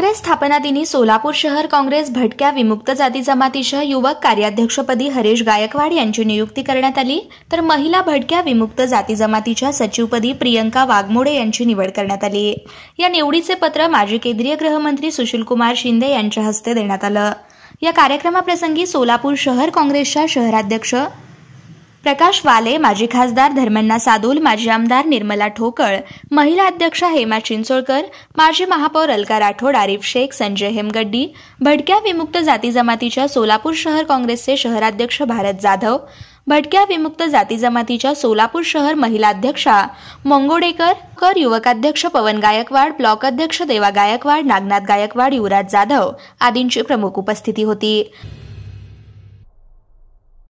काँग्रेस स्थापना दिनी सोलापूर शहर काँग्रेस भटक्या विमुक्त जाती जमातीच्या युवक कार्याध्यक्षपदी हरीश गायकवाड यांची नियुक्ती करण्यात आली, तर महिला भटक्या विमुक्त जाती जमातीच्या सचिवपदी प्रियंका वाघमोडे यांची निवड करण्यात आली। या निवडीचे पत्र माजी केंद्रीय गृहमंत्री सुशीलकुमार शिंदे यांच्या हस्ते देण्यात आलं। या कार्यक्रमाप्रसंगी सोलापूर शहर काँग्रेसच्या शहराध्यक्ष प्रकाश वाले, माजी खासदार धर्मण्णा सादोल, माजी आमदार निर्मला ठोकळ, महिला अध्यक्षा हेमा चिंचोळकर, माजी महापौर अलका राठोड, आरिफ शेख, संजय हेमगड्डी, भटक्या विमुक्त जाती जमातीच्या सोलापूर शहर काँग्रेसचे शहराध्यक्ष भारत जाधव, भटक्या विमुक्त जाती जमातीच्या सोलापूर शहर महिला अध्यक्षा मंगोडेकर, युवकाध्यक्ष पवन गायकवाड, ब्लॉक अध्यक्ष देवा गायकवाड, नागनाथ गायकवाड, युवराज जाधव आदींची प्रमुख उपस्थिती होती।